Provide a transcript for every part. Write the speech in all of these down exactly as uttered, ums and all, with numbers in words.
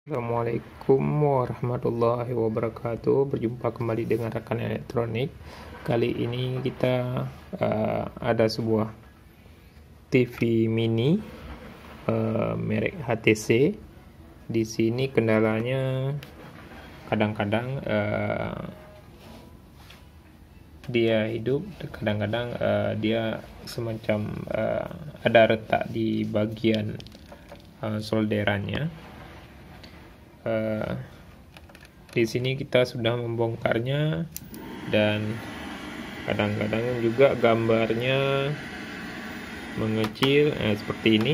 Assalamualaikum warahmatullahi wabarakatuh. Berjumpa kembali dengan rekan elektronik. Kali ini kita uh, ada sebuah T V mini uh, merek H T C. Di sini kendalanya kadang-kadang uh, dia hidup, kadang-kadang uh, dia semacam uh, ada retak di bagian uh, solderannya. Uh, di sini kita sudah membongkarnya dan kadang-kadang juga gambarnya mengecil, eh, seperti ini.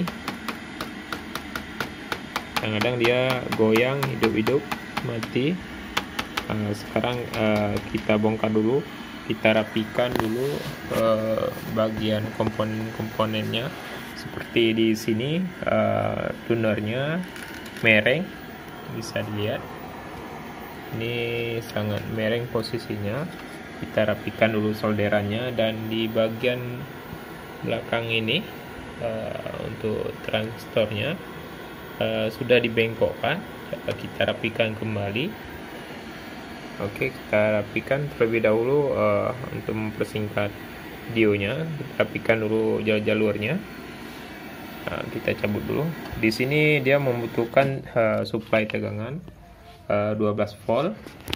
Kadang-kadang dia goyang, hidup-hidup, mati. Uh, sekarang uh, kita bongkar dulu, kita rapikan dulu uh, bagian komponen-komponennya. Seperti di sini uh, tunernya mereng. Bisa dilihat ini sangat mereng posisinya. Kita rapikan dulu solderannya, dan di bagian belakang ini uh, untuk transistornya uh, sudah dibengkokkan. Kita rapikan kembali. Oke, kita rapikan terlebih dahulu uh, untuk mempersingkat videonya. Kita rapikan dulu jalur-jalurnya. Nah, kita cabut dulu. Di sini dia membutuhkan uh, suplai tegangan uh, dua belas volt.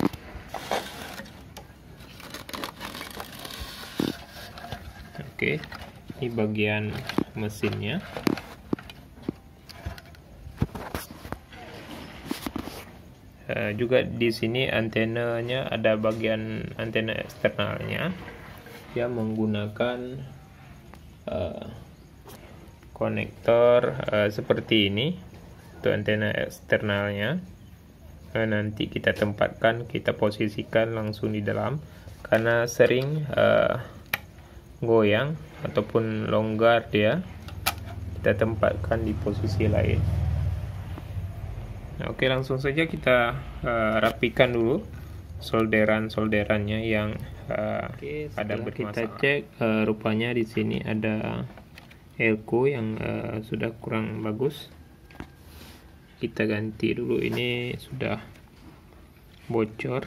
Oke, ini bagian mesinnya. Uh, juga di sini antenanya, ada bagian antena eksternalnya. Dia menggunakan uh, konektor uh, seperti ini untuk antena eksternalnya. Nah, nanti kita tempatkan, kita posisikan langsung di dalam, karena sering uh, goyang ataupun longgar dia, kita tempatkan di posisi lain. Nah, oke, langsung saja kita uh, rapikan dulu solderan-solderannya yang uh, oke, ada bermasalah. Kita cek, uh, rupanya di sini ada elko yang uh, sudah kurang bagus. Kita ganti dulu, ini sudah bocor.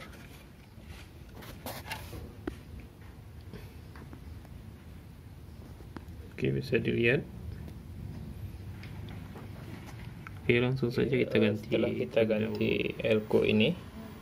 Oke, bisa dilihat. Oke, langsung saja kita ganti. Setelah kita ganti elko ini,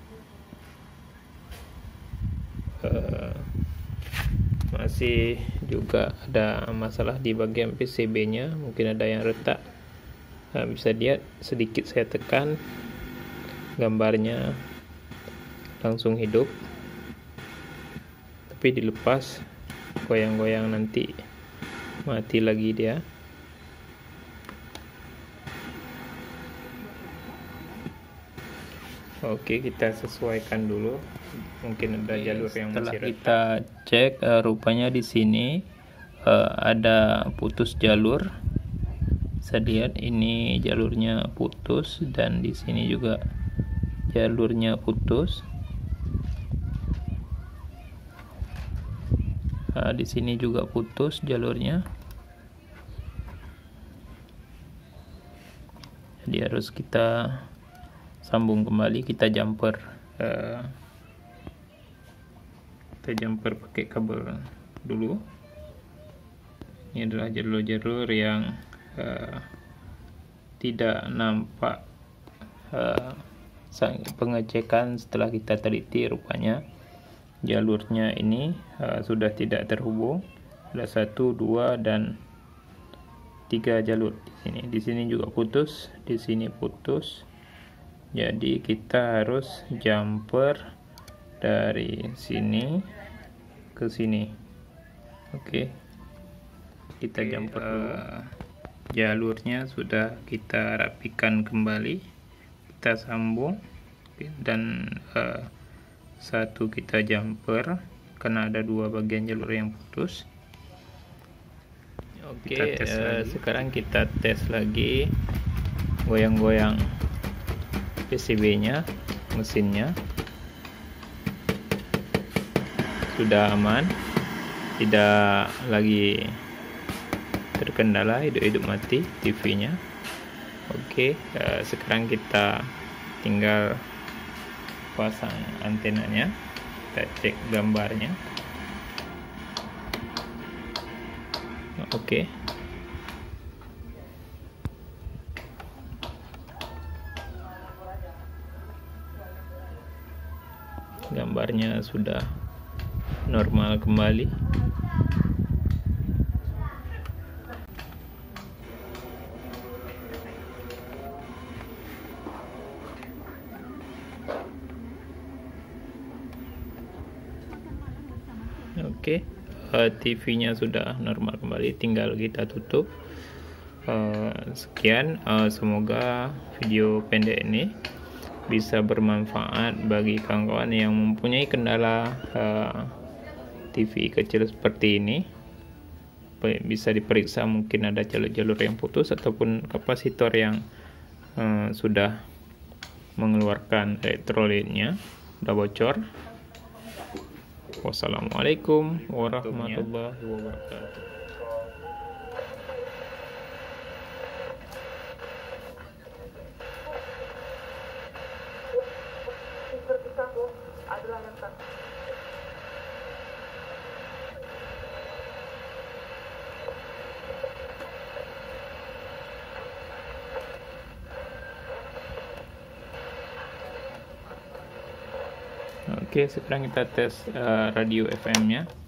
uh, masih juga ada masalah di bagian P C B nya, mungkin ada yang retak. Nah, bisa lihat sedikit saya tekan, gambarnya langsung hidup, tapi dilepas goyang-goyang nanti mati lagi dia. Oke, kita sesuaikan dulu, mungkin ada jalur yang Setelah masih retak. Kita cek, uh, rupanya di sini uh, ada putus jalur. Bisa lihat ini jalurnya putus, dan di sini juga jalurnya putus. Nah, di sini juga putus jalurnya. Jadi harus kita sambung kembali, kita jumper uh, kita jumper pakai kabel dulu. Ini adalah jalur-jalur yang uh, tidak nampak uh, pengecekan. Setelah kita teliti, rupanya jalurnya ini uh, sudah tidak terhubung. Ada satu, dua, dan tiga jalur di sini. Di sini juga putus, di sini putus. Jadi kita harus jumper dari sini ke sini. Oke, kita jumper dulu. Uh, jalurnya sudah kita rapikan kembali, kita sambung, dan uh, satu kita jumper karena ada dua bagian jalur yang putus. Oke, uh, sekarang kita tes lagi goyang-goyang P C B nya, mesinnya sudah aman, tidak lagi terkendala hidup-hidup mati T V nya. Oke, uh, sekarang kita tinggal pasang antenanya, kita cek gambarnya. Oke, okay. Gambarnya sudah normal kembali. Oke, okay. uh, T V-nya sudah normal kembali, tinggal kita tutup. Uh, sekian, uh, semoga video pendek ini bisa bermanfaat bagi kawan-kawan yang mempunyai kendala uh, T V kecil seperti ini. Bisa diperiksa, mungkin ada jalur-jalur yang putus ataupun kapasitor yang uh, sudah mengeluarkan elektrolitnya, sudah bocor. Wassalamualaikum warahmatullahi wabarakatuh. Oke, sekarang kita tes uh, radio F M-nya.